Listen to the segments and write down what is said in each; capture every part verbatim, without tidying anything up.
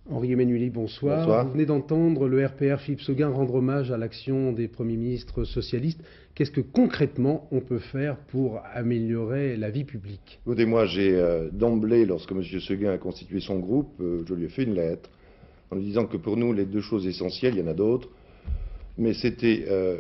Henri Emmanuelli, bonsoir. Bonsoir. Vous venez d'entendre le R P R Philippe Séguin rendre hommage à l'action des premiers ministres socialistes. Qu'est-ce que concrètement on peut faire pour améliorer la vie publique? Écoutez, moi j'ai euh, d'emblée, lorsque M. Séguin a constitué son groupe, euh, je lui ai fait une lettre en lui disant que pour nous les deux choses essentielles, il y en a d'autres, mais c'était euh,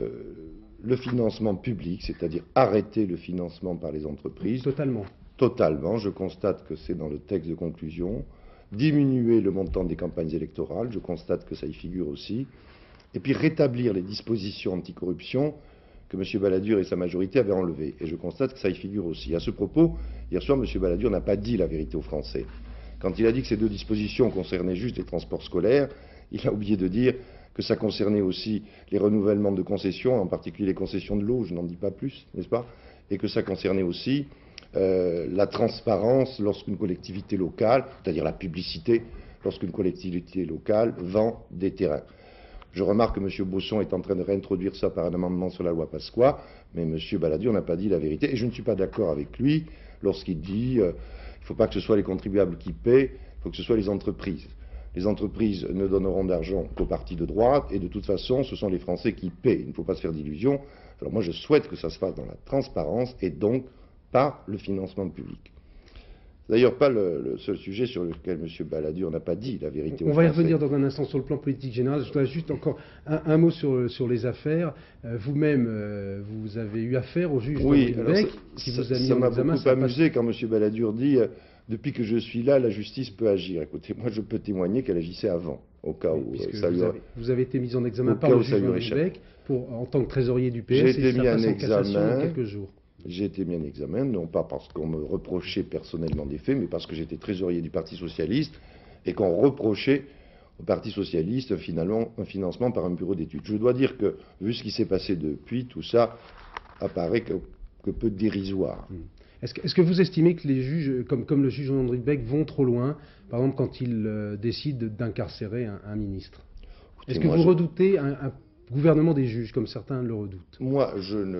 le financement public, c'est-à-dire arrêter le financement par les entreprises. Totalement. Totalement, je constate que c'est dans le texte de conclusion. Diminuer le montant des campagnes électorales, je constate que ça y figure aussi. Et puis rétablir les dispositions anticorruption que M. Balladur et sa majorité avaient enlevées. Et je constate que ça y figure aussi. À ce propos, hier soir, M. Balladur n'a pas dit la vérité aux Français. Quand il a dit que ces deux dispositions concernaient juste les transports scolaires, il a oublié de dire que ça concernait aussi les renouvellements de concessions, en particulier les concessions de l'eau, je n'en dis pas plus, n'est-ce pas? Et que ça concernait aussi Euh, la transparence lorsqu'une collectivité locale, c'est-à-dire la publicité, lorsqu'une collectivité locale vend des terrains. Je remarque que M. Bosson est en train de réintroduire ça par un amendement sur la loi Pasqua, mais M. Balladur n'a pas dit la vérité. Et je ne suis pas d'accord avec lui lorsqu'il dit euh, il ne faut pas que ce soit les contribuables qui paient, il faut que ce soit les entreprises. Les entreprises ne donneront d'argent qu'aux partis de droite, et de toute façon, ce sont les Français qui paient. Il ne faut pas se faire d'illusions. Alors moi, je souhaite que ça se fasse dans la transparence, et donc pas le financement public. D'ailleurs, pas le, le seul sujet sur lequel M. Balladur n'a pas dit la vérité. On va y revenir dans un instant sur le plan politique général. Je voudrais juste encore un, un mot sur, sur les affaires. Euh, Vous-même, euh, vous avez eu affaire au juge oui, Henri Beck, qui ça, vous a mis ça en m'a examen. beaucoup amusé quand M. Balladur dit euh, depuis que je suis là, la justice peut agir. Écoutez, moi je peux témoigner qu'elle agissait avant, au cas oui, où euh, ça vous, lui avez, vous avez été mis en examen au par cas le où ça juge lui aurait Henri échappé. Beck pour, en tant que trésorier du P S. J'ai et été ça mis en passe en cassation examen. dans quelques jours. J'ai été mis en examen, non pas parce qu'on me reprochait personnellement des faits, mais parce que j'étais trésorier du Parti Socialiste et qu'on reprochait au Parti Socialiste finalement un financement par un bureau d'études. Je dois dire que, vu ce qui s'est passé depuis, tout ça apparaît que, que peu dérisoire. Est-ce que, est-ce que vous estimez que les juges, comme, comme le juge Henri Beck, vont trop loin, par exemple quand ils euh, décident d'incarcérer un, un ministre? Est-ce que moi, vous je... redoutez un, un gouvernement des juges, comme certains le redoutent? Moi, je ne...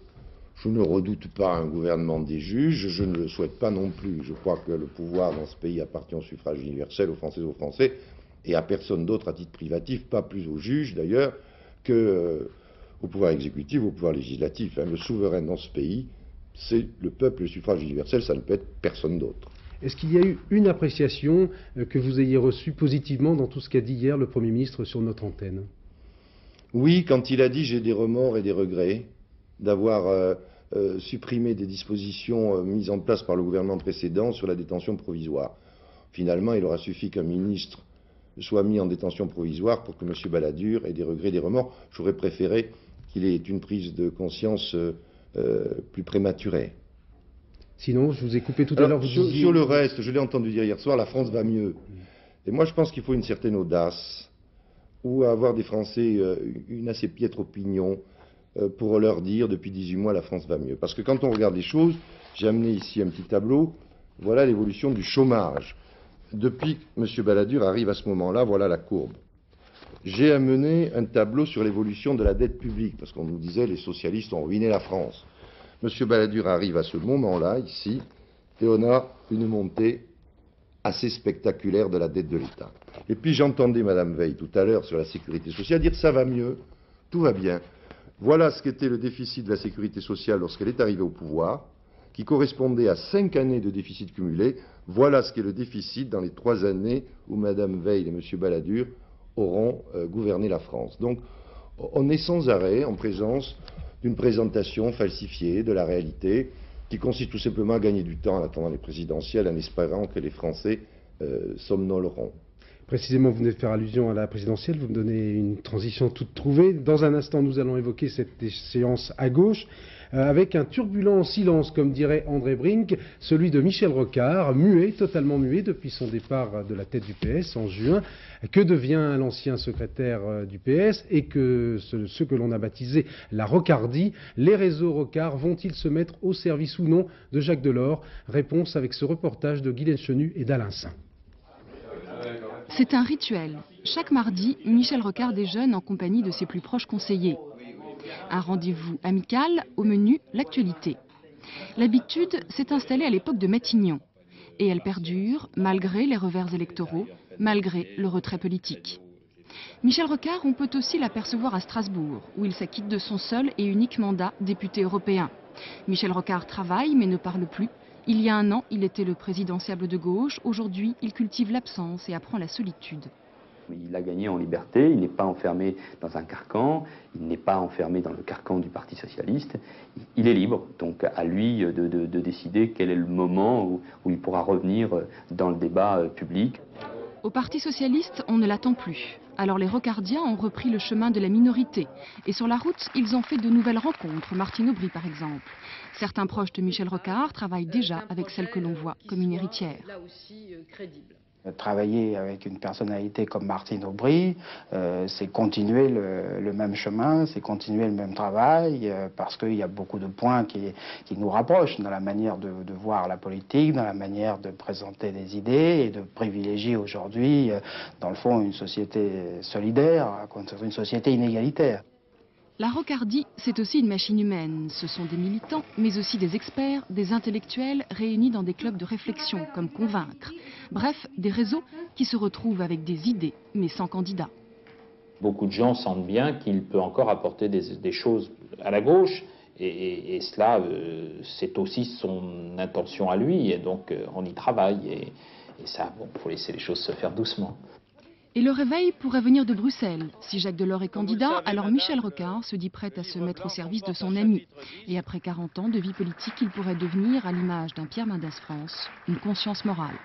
Je ne redoute pas un gouvernement des juges, je ne le souhaite pas non plus. Je crois que le pouvoir dans ce pays appartient au suffrage universel, aux Françaises et aux Français, et à personne d'autre à titre privatif, pas plus aux juges d'ailleurs, qu'au euh, pouvoir exécutif, au pouvoir législatif. Hein. Le souverain dans ce pays, c'est le peuple, le suffrage universel, ça ne peut être personne d'autre. Est-ce qu'il y a eu une appréciation euh, que vous ayez reçue positivement dans tout ce qu'a dit hier le Premier ministre sur notre antenne? Oui, quand il a dit « j'ai des remords et des regrets », d'avoir euh, euh, supprimé des dispositions euh, mises en place par le gouvernement précédent sur la détention provisoire. Finalement, il aura suffi qu'un ministre soit mis en détention provisoire pour que M. Balladur ait des regrets, des remords. J'aurais préféré qu'il ait une prise de conscience euh, euh, plus prématurée. Sinon, je vous ai coupé tout Alors, à l'heure. Vous sur, disiez... sur le reste, je l'ai entendu dire hier soir, la France va mieux. Et moi, je pense qu'il faut une certaine audace, ou avoir des Français euh, une assez piètre opinion, pour leur dire depuis dix-huit mois la France va mieux. Parce que quand on regarde les choses, j'ai amené ici un petit tableau, voilà l'évolution du chômage. Depuis que M. Balladur arrive à ce moment-là, voilà la courbe. J'ai amené un tableau sur l'évolution de la dette publique, parce qu'on nous disait les socialistes ont ruiné la France. M. Balladur arrive à ce moment-là, ici, et on a une montée assez spectaculaire de la dette de l'État. Et puis j'entendais Mme Veil tout à l'heure sur la sécurité sociale dire ça va mieux, tout va bien. Voilà ce qu'était le déficit de la sécurité sociale lorsqu'elle est arrivée au pouvoir, qui correspondait à cinq années de déficit cumulé. Voilà ce qu'est le déficit dans les trois années où Mme Veil et M. Balladur auront euh, gouverné la France. Donc on est sans arrêt en présence d'une présentation falsifiée de la réalité qui consiste tout simplement à gagner du temps en attendant les présidentielles en espérant que les Français euh, somnoleront. Précisément, vous venez de faire allusion à la présidentielle, vous me donnez une transition toute trouvée. Dans un instant, nous allons évoquer cette séance à gauche, euh, avec un turbulent silence, comme dirait André Brink, celui de Michel Rocard, muet, totalement muet depuis son départ de la tête du P S en juin. Que devient l'ancien secrétaire du P S et que ce, ce que l'on a baptisé la Rocardie? Les réseaux Rocard vont-ils se mettre au service ou non de Jacques Delors? Réponse avec ce reportage de Guylaine Chenu et d'Alain Saint. C'est un rituel. Chaque mardi, Michel Rocard déjeune en compagnie de ses plus proches conseillers. Un rendez-vous amical, au menu l'actualité. L'habitude s'est installée à l'époque de Matignon. Et elle perdure malgré les revers électoraux, malgré le retrait politique. Michel Rocard, on peut aussi l'apercevoir à Strasbourg, où il s'acquitte de son seul et unique mandat député européen. Michel Rocard travaille mais ne parle plus. Il y a un an, il était le présidentiable de gauche. Aujourd'hui, il cultive l'absence et apprend la solitude. Il a gagné en liberté, il n'est pas enfermé dans un carcan, il n'est pas enfermé dans le carcan du Parti socialiste. Il est libre, donc à lui de, de, de décider quel est le moment où, où il pourra revenir dans le débat public. Au Parti socialiste, on ne l'attend plus. Alors les Rocardiens ont repris le chemin de la minorité. Et sur la route, ils ont fait de nouvelles rencontres, Martine Aubry par exemple. Certains proches de Michel Rocard travaillent déjà avec celle que l'on voit comme une héritière. Travailler avec une personnalité comme Martine Aubry, euh, c'est continuer le, le même chemin, c'est continuer le même travail, euh, parce qu'il y a beaucoup de points qui, qui nous rapprochent dans la manière de, de voir la politique, dans la manière de présenter des idées et de privilégier aujourd'hui, euh, dans le fond, une société solidaire contre une société inégalitaire. La Rocardie, c'est aussi une machine humaine. Ce sont des militants, mais aussi des experts, des intellectuels réunis dans des clubs de réflexion, comme Convaincre. Bref, des réseaux qui se retrouvent avec des idées, mais sans candidat. Beaucoup de gens sentent bien qu'il peut encore apporter des, des choses à la gauche, et, et, et cela, euh, c'est aussi son intention à lui, et donc euh, on y travaille, et, et ça, bon, faut laisser les choses se faire doucement. Et le réveil pourrait venir de Bruxelles. Si Jacques Delors est candidat, alors Michel Rocard se dit prêt à se mettre au service de son ami. Et après quarante ans de vie politique, il pourrait devenir, à l'image d'un Pierre Mendès France, une conscience morale.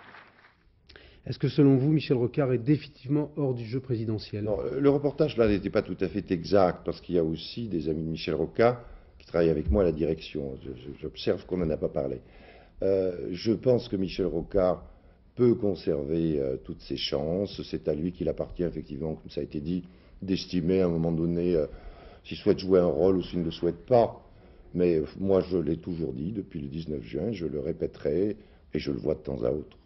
Est-ce que selon vous, Michel Rocard est définitivement hors du jeu présidentiel? Non, le reportage là n'était pas tout à fait exact, parce qu'il y a aussi des amis de Michel Rocard qui travaillent avec moi à la direction. J'observe qu'on n'en a pas parlé. Euh, je pense que Michel Rocard peut conserver euh, toutes ses chances. C'est à lui qu'il appartient effectivement, comme ça a été dit, d'estimer à un moment donné euh, s'il souhaite jouer un rôle ou s'il ne le souhaite pas. Mais euh, moi je l'ai toujours dit depuis le dix-neuf juin, je le répéterai et je le vois de temps à autre.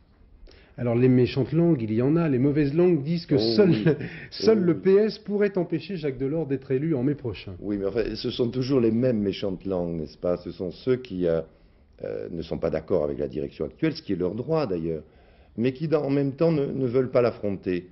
Alors les méchantes langues, il y en a, les mauvaises langues disent que oh, seul, oui. seul oh, le oui. P S pourrait empêcher Jacques Delors d'être élu en mai prochain. Oui, mais enfin, ce sont toujours les mêmes méchantes langues, n'est-ce pas? Ce sont ceux qui euh, euh, ne sont pas d'accord avec la direction actuelle, ce qui est leur droit d'ailleurs, mais qui dans, en même temps ne, ne veulent pas l'affronter,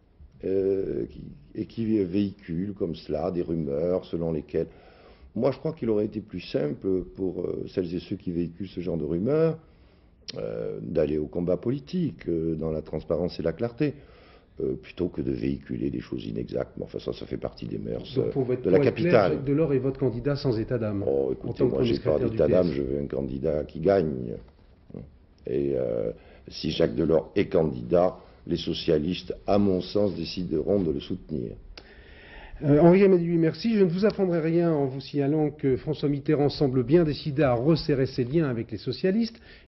euh, qui, et qui véhiculent comme cela des rumeurs selon lesquelles... Moi je crois qu'il aurait été plus simple pour euh, celles et ceux qui véhiculent ce genre de rumeurs euh, d'aller au combat politique, euh, dans la transparence et la clarté, euh, plutôt que de véhiculer des choses inexactes. Mais enfin ça, ça fait partie des mœurs Donc, pour votre, de la pour capitale. Clair, Jacques Delors est votre candidat sans état d'âme. Oh, écoutez, moi j'ai pas d'état d'âme, je veux un candidat qui gagne. Et euh, si Jacques Delors est candidat, les socialistes, à mon sens, décideront de le soutenir. Euh, Henri Amédélui, merci. Je ne vous apprendrai rien en vous signalant que François Mitterrand semble bien décidé à resserrer ses liens avec les socialistes.